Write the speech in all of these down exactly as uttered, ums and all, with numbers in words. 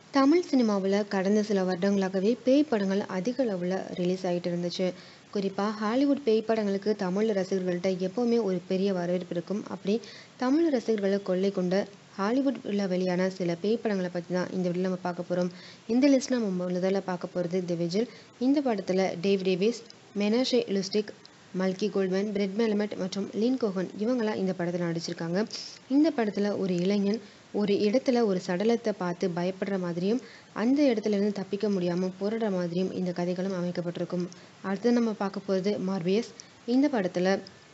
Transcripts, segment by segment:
தமிழ் சினிமாவுல கடந்த சில வருடங்களாகவே பேய் படங்கள் அதிக அளவுல ரிலீஸ் ஆயிட்டு இருந்துச்சு. குறிப்பா ஹாலிவுட் பேய் படங்களுக்கு தமிழ் ரசிகர்கள்ட்ட எப்பவுமே ஒரு பெரிய வரவேற்பு இருக்கும். அப்படி தமிழ் ரசிகர்களை கொள்ளை கொண்ட ஹாலிவுட்ல வெளியான சில பேய் படங்களை பத்தி தான் இந்த வீடியோல நம்ம பார்க்க போறோம். இந்த லிஸ்ட்ல நம்ம முதல்ல பார்க்க போறது தி விஜில். இந்த படத்துல டேவ் டேவிஸ், மெனாஷே லுஸ்டிக், மல்கி கோல்ட்மேன், பிரெட் மெலமெட் மற்றும் லின் கோகன் இவங்கெல்லாம் இந்த படத்துல நடிச்சிருக்காங்க. இந்த படத்துல ஒரு இளைஞன் ஒரு இடத்துல ஒரு சடலத்தை பார்த்து பயப்படுற மாதிரியும் அந்த இடத்துல இருந்து தப்பிக்க முடியாம போராடுற மாதிரியும் இந்த கதைகளும் அமைக்கப்பட்டிருக்கும். அடுத்து நம்ம பார்க்க போறது மார்பியஸ். இந்த படத்துல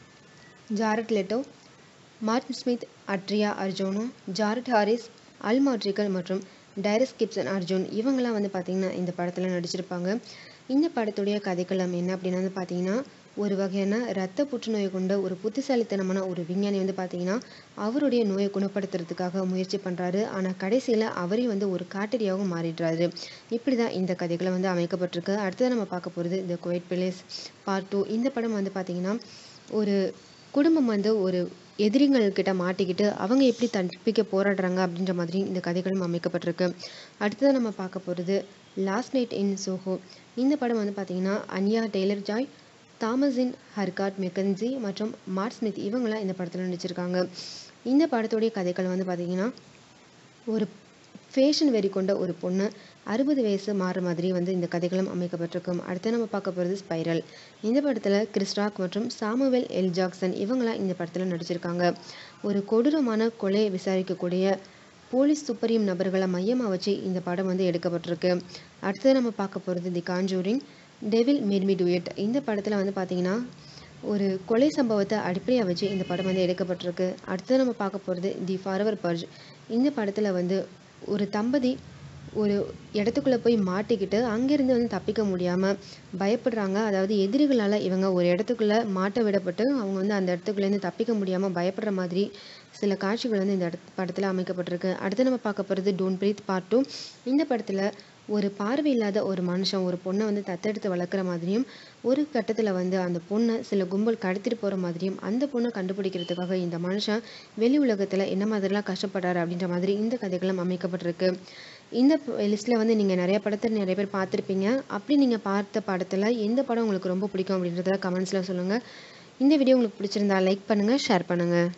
Jared Leto, Matt Smith, Adria Arjona, Jared Harris, Al Madrigal மற்றும் டைரஸ் கிப்சன் அர்ஜுன் இவங்கெல்லாம் வந்து பார்த்தீங்கன்னா இந்த படத்துல நடிச்சிருப்பாங்க. இந்த படத்துடைய கதைக்களம் என்ன அப்படின்னு வந்து பார்த்தீங்கன்னா, ஒரு வகையான இரத்த புற்றுநோயை கொண்ட ஒரு புத்திசாலித்தனமான ஒரு விஞ்ஞானி வந்து பார்த்தீங்கன்னா அவருடைய நோயை குணப்படுத்துறதுக்காக முயற்சி பண்ணுறாரு. ஆனால் கடைசியில் அவரே வந்து ஒரு காட்டேரியாகவும் மாறிடுறாரு. இப்படி தான் இந்த கதைகளை வந்து அமைக்கப்பட்டிருக்கு. அடுத்தது நம்ம பார்க்க போகிறது the quiet place part two. இந்த படம் வந்து பார்த்தீங்கன்னா ஒரு குடும்பம் வந்து ஒரு எதிரிகள் கிட்ட மாட்டிக்கிட்டு அவங்க எப்படி தப்பிக்க போராடுறாங்க அப்படின்ற மாதிரி இந்த கதைகளும் அமைக்கப்பட்டிருக்கு. அடுத்தது நம்ம பார்க்க போகிறது லாஸ்ட் நைட் இன் சோஹோ. இந்த படம் வந்து பார்த்தீங்கன்னா அன்யா டெய்லர் ஜாய், தாமஸின் ஹர்காட் மெக்கன்சி மற்றும் மார்ட் ஸ்மித் இவங்களாம் இந்த படத்தில் நடிச்சிருக்காங்க. இந்த படத்துடைய கதைகள் வந்து பார்த்தீங்கன்னா ஒரு ஃபேஷன் வெறி கொண்ட ஒரு பொண்ணு அறுபது வயசு மாறுற மாதிரி வந்து இந்த கதைகளும் அமைக்கப்பட்டிருக்கும். அடுத்து நம்ம பார்க்க போகிறது ஸ்பைரல். இந்த படத்தில் கிறிஸ் ராக் மற்றும் சாமுவேல் எல் ஜாக்சன் இவங்களாம் இந்த படத்தில் நடிச்சிருக்காங்க. ஒரு கொடூரமான கொலையை விசாரிக்கக்கூடிய போலீஸ் துப்பறியும் நபர்களை மையமாக வச்சு இந்த படம் வந்து எடுக்கப்பட்டிருக்கு. அடுத்தது நம்ம பார்க்க போகிறது the conjuring, devil made me do it. இந்த படத்தில் வந்து பார்த்தீங்கன்னா ஒரு கொலை சம்பவத்தை அடிப்படையாக வச்சு இந்த படம் வந்து எடுக்கப்பட்டிருக்கு. அடுத்தது நம்ம பார்க்க போகிறது தி ஃபாரெவர் பர்ஜ். இந்த படத்தில் வந்து ஒரு தம்பதி ஒரு இடத்துக்குள்ளே போய் மாட்டிக்கிட்டு அங்கேருந்து வந்து தப்பிக்க முடியாமல் பயப்படுறாங்க. அதாவது எதிரிகளால் இவங்க ஒரு இடத்துக்குள்ளே மாட்ட விடப்பட்டு அவங்க வந்து அந்த இடத்துக்குள்ளேருந்து தப்பிக்க முடியாமல் பயப்படுற மாதிரி சில காட்சிகள் வந்து இந்த படத்தில் அமைக்கப்பட்டிருக்கு. அடுத்து நம்ம பார்க்க போகிறது டோன்ட் பிரீத் பார்ட் டூ. இந்த படத்தில் ஒரு பார்வை இல்லாத ஒரு மனுஷன் ஒரு பொண்ணை வந்து தத்தெடுத்து வளர்க்குற மாதிரியும் ஒரு கட்டத்தில் வந்து அந்த பொண்ணை சில கும்பல் கடத்திட்டு போகிற மாதிரியும் அந்த பொண்ணை கண்டுபிடிக்கிறதுக்காக இந்த மனுஷன் வெளி உலகத்தில் என்ன மாதிரிலாம் கஷ்டப்படுறாரு அப்படின்ற மாதிரி இந்த கதைகளும் அமைக்கப்பட்டிருக்கு. இந்த லிஸ்ட்டில் வந்து நீங்கள் நிறைய படத்தை நிறைய பேர் பார்த்துருப்பீங்க. அப்படி நீங்கள் பார்த்த படத்தில் எந்த படம் உங்களுக்கு ரொம்ப பிடிக்கும் அப்படின்றத கமெண்ட்ஸில் சொல்லுங்கள். இந்த வீடியோ உங்களுக்கு பிடிச்சிருந்தா லைக் பண்ணுங்கள், ஷேர் பண்ணுங்கள்.